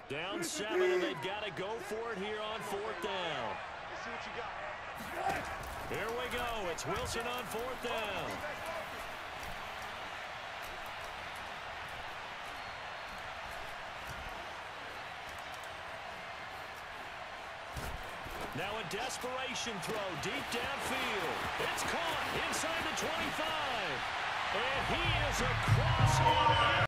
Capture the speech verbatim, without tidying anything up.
Down seven, and they've got to go for it here on fourth down. Let's see what you got. Here we go. It's Wilson on fourth down. Now a desperation throw deep downfield. It's caught inside the twenty-five. And he is across all